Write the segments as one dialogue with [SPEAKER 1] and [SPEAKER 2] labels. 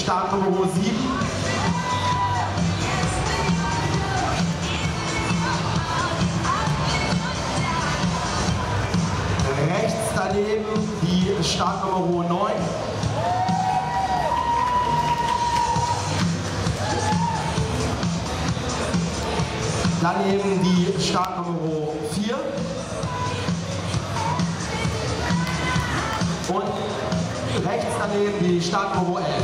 [SPEAKER 1] Startnummer 7. Rechts daneben die Startnummer 9. Daneben die Startnummer 4. Und rechts daneben die Startnummer 11.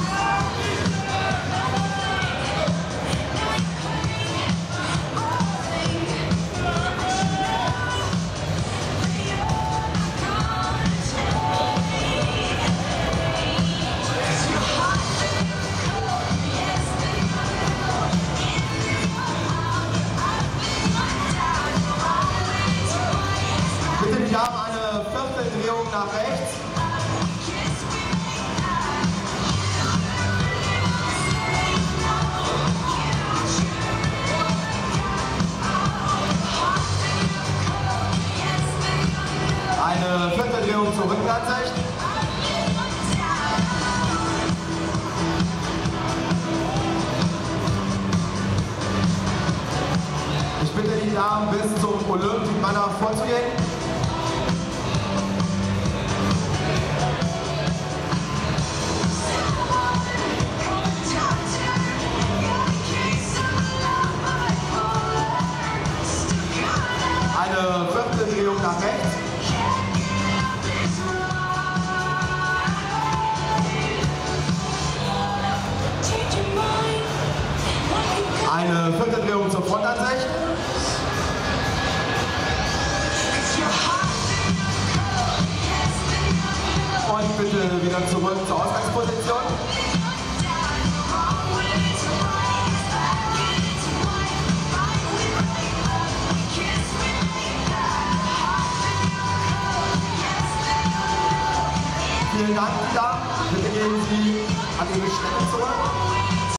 [SPEAKER 1] Bitte die Damen eine Vierteldrehung nach rechts. Eine Vierteldrehung zur Rückwärtssicht. Ich bitte die Damen bis zum Olympic-Banner vorzugehen. Eine Vierteldrehung nach rechts. Eine Vierteldrehung zur Frontansicht. Und bitte wieder zurück zur Ausgangsposition. Vielen Dank, Damen. Bitte gehen Sie an Ihre Stelle zurück.